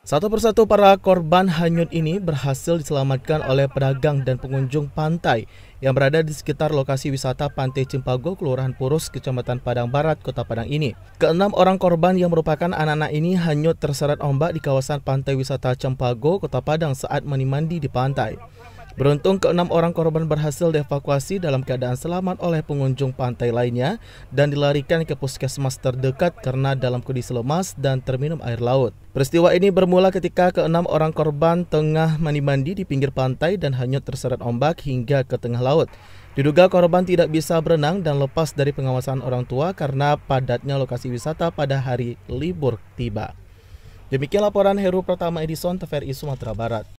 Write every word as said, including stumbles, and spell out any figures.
Satu persatu para korban hanyut ini berhasil diselamatkan oleh pedagang dan pengunjung pantai yang berada di sekitar lokasi wisata Pantai Cimpago, Kelurahan Purus, Kecamatan Padang Barat, Kota Padang ini. Keenam orang korban yang merupakan anak-anak ini hanyut terseret ombak di kawasan Pantai Wisata Cimpago, Kota Padang saat mandi-mandi di pantai. Beruntung keenam orang korban berhasil dievakuasi dalam keadaan selamat oleh pengunjung pantai lainnya dan dilarikan ke puskesmas terdekat karena dalam kondisi lemas dan terminum air laut. Peristiwa ini bermula ketika keenam orang korban tengah mandi-mandi di pinggir pantai dan hanyut terseret ombak hingga ke tengah laut. Diduga korban tidak bisa berenang dan lepas dari pengawasan orang tua karena padatnya lokasi wisata pada hari libur tiba. Demikian laporan Heru Pratama Edison, T V R I Sumatera Barat.